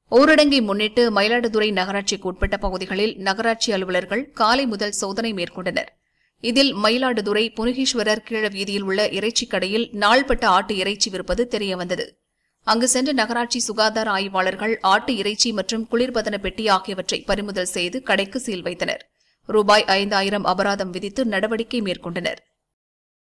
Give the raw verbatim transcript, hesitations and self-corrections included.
ஊரடங்கை முன்னிட்டு மயிலாடுதுறை நகராட்சிக்கு உட்பட்ட பகுதிகளில் நகராட்சி அலுவலர்கள் காலை முதல் சோதனை மேற்கொண்டனர். இதில் மயிலாடுதுறை புனிகீஸ்வரர் கீழ வீதியில் உள்ள இறைச்சிக் கடையில் நாள்பட்ட ஆட்டு இறைச்சி விற்பது தெரியவந்தது. அங்கு சென்ற நகராட்சி சுகாதார ஆய்வாளர்கள் ஆட்டு இறைச்சி மற்றும் குளிர்பதன பெட்டி ஆகியவற்றை பறிமுதல் செய்து கடைக்கு சீல் வைத்தனர். ரூபாய் ஐந்தாயிரம் அபராதம் விதித்து நடவடிக்கை மேற்கொண்டனர்.